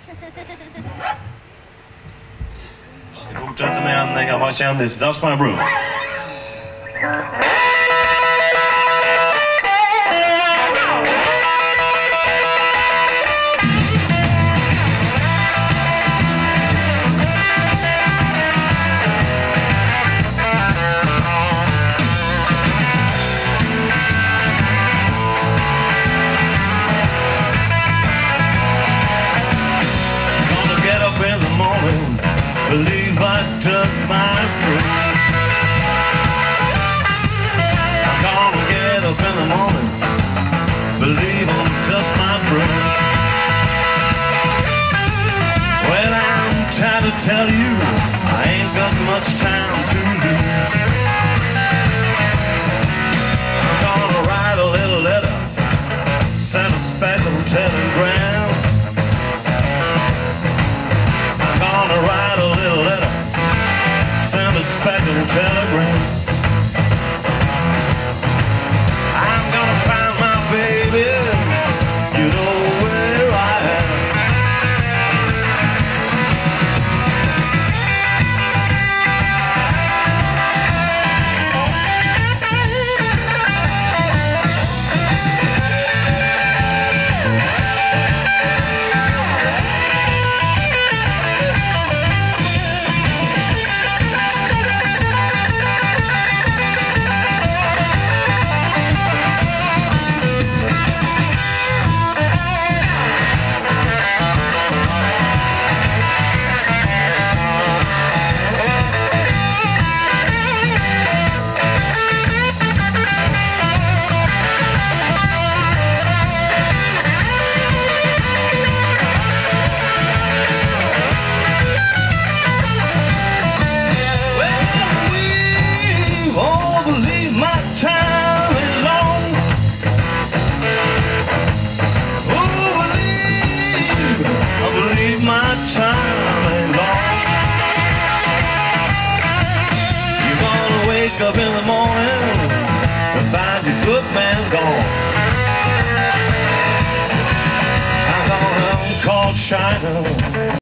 Vi fortsätter med en gammal kändis, That's My Broom. Believe I touched my broom. I'm gonna get up in the morning. Believe I'll dust my broom. Well, I'm tired to tell you, I ain't got much time to lose. I'm gonna write a little letter, send a special telegram. I'm gonna write a little letter, send a special telegram. I'm gonna find my baby, you know where I am. Up in the morning and find your good man gone. I'm gonna call China.